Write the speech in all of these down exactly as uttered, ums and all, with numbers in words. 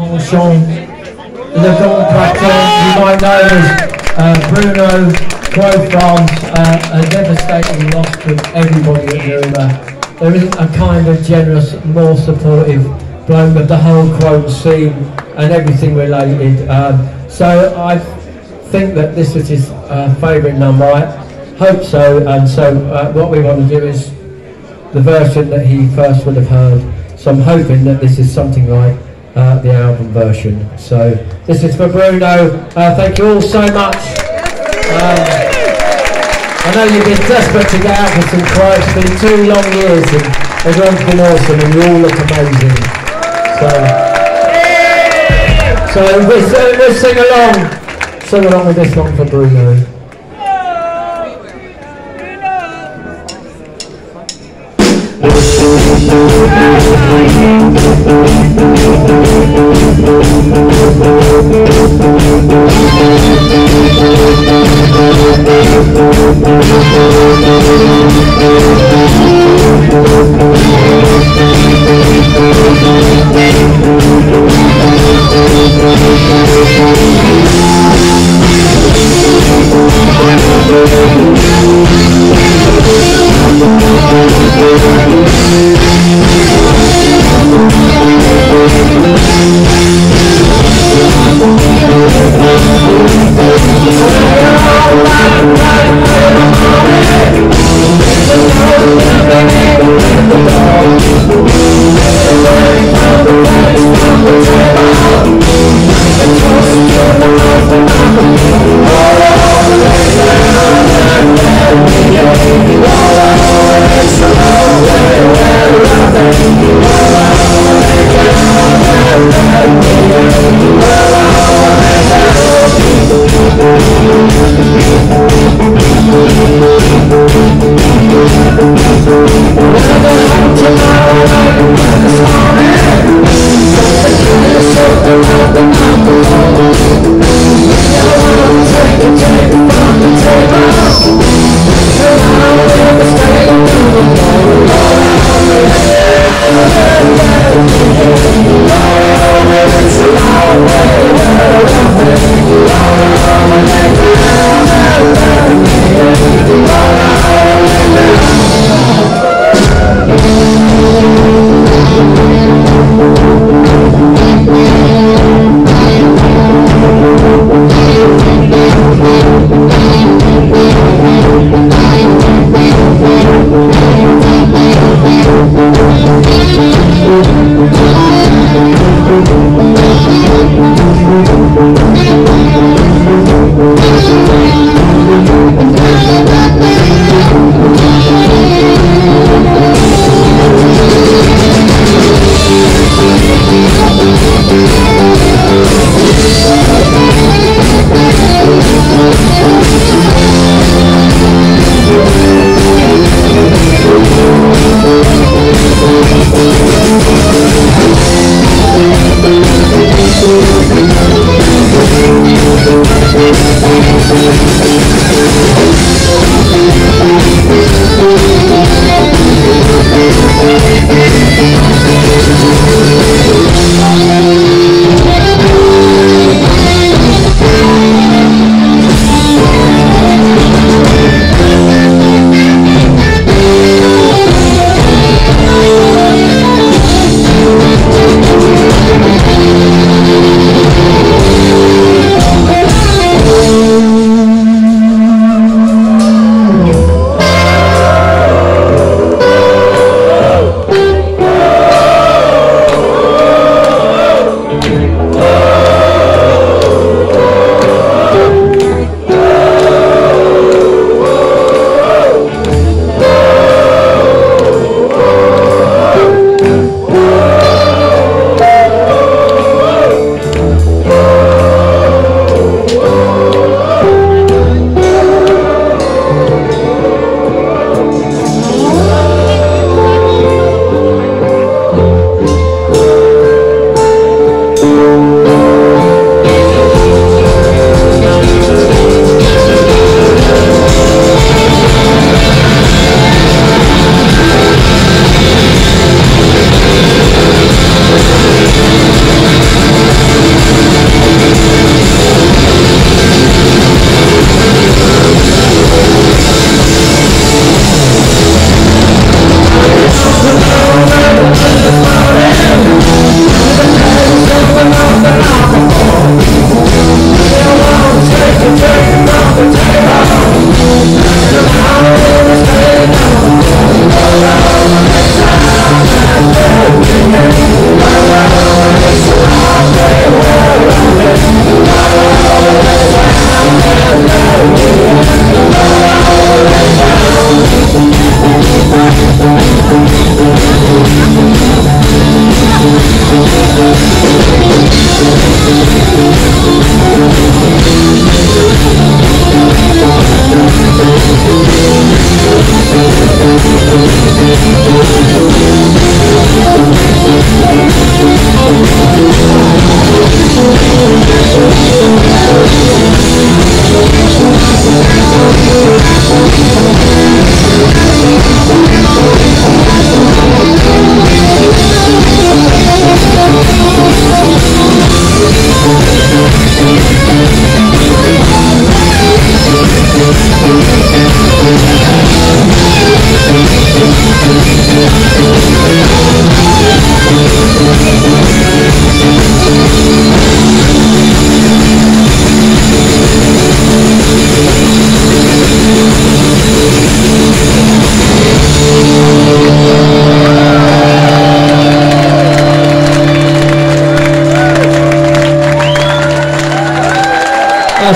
Monchon, Le Grand Plateau, you might know as uh, Bruno, Croix France, uh, a devastating loss to everybody at Nuremberg. There isn't a kind of generous, more supportive bloke of the whole Chrome scene and everything related. Um, so I think that this was his uh, favourite number. I hope so, and so uh, what we want to do is the version that he first would have heard. So I'm hoping that this is something like uh, the album version. So this is for Bruno. Uh, thank you all so much. Um, I know you've been desperate to get out for some Croix. It's been two long years and everyone's been awesome and you all look amazing. So, so we'll, we'll sing along, sing along with this one for Bruno.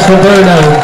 for Bruno.